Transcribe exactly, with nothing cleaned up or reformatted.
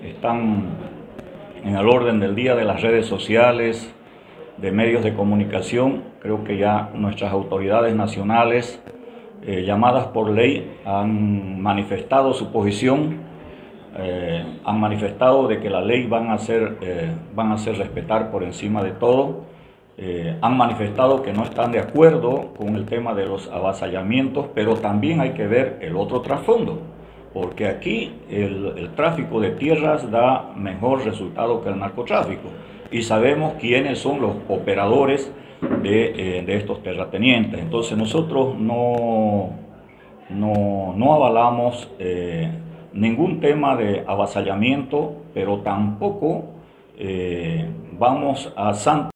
están en el orden del día de las redes sociales, de medios de comunicación. Creo que ya nuestras autoridades nacionales, eh, llamadas por ley, han manifestado su posición, eh, han manifestado de que la ley van a ser, eh, van a ser respetar por encima de todo. Eh, han manifestado que no están de acuerdo con el tema de los avasallamientos, pero también hay que ver el otro trasfondo, porque aquí el, el tráfico de tierras da mejor resultado que el narcotráfico, y sabemos quiénes son los operadores de, eh, de estos terratenientes. Entonces nosotros no, no, no avalamos eh, ningún tema de avasallamiento, pero tampoco eh, vamos a sancionar